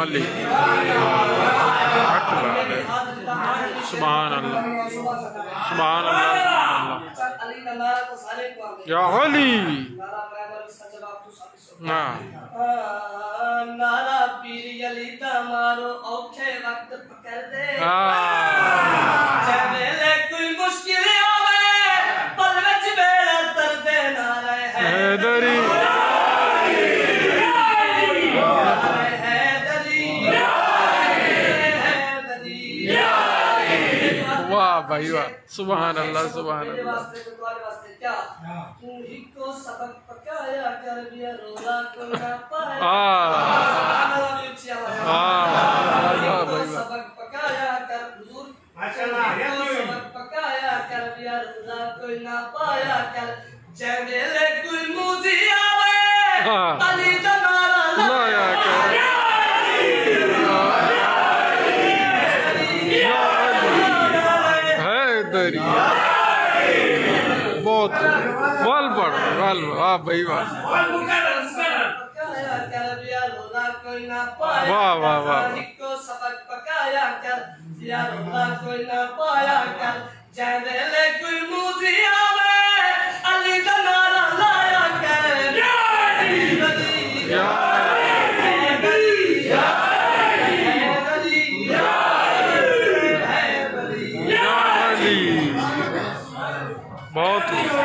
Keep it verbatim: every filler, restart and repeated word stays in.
علی سبحان اللہ سبحان اللہ یا علی نارا پیر علی دا مارو اوکھے وقت پکڑ دے جے کوئی مشکل آوے پل وچ بیڑا دردے نعرہ حیدری واہ بھائی واہ سبحان اللہ سبحان اللہ بہت وال پڑھ وال واہ بھائی واہ واہ واہ واہ بہت